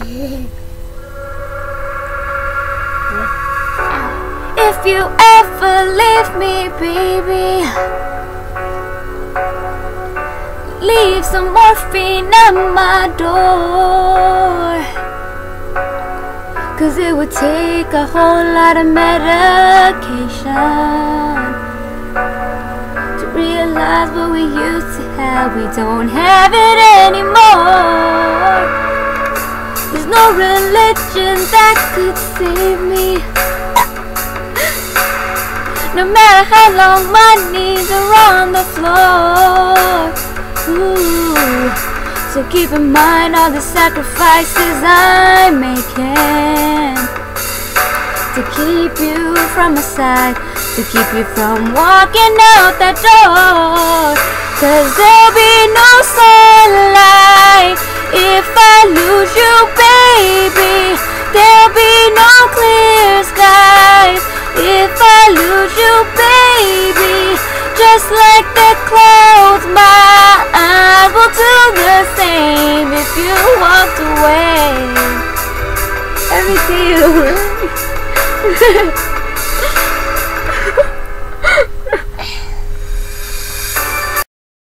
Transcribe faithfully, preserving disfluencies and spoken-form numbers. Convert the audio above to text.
If you ever leave me, baby, leave some morphine at my door. Cause it would take a whole lot of medication to realize what we used to have, we don't have it anymore. There's no religion that could save me, no matter how long my knees are on the floor. Ooh. So keep in mind all the sacrifices I'm making to keep you from my side, to keep you from walking out that door. Cause there'll be no sunlight if I lose you, baby. There'll be no clear skies if I lose you, baby. Just like the clouds, my eyes will do the same if you walked away. Everything.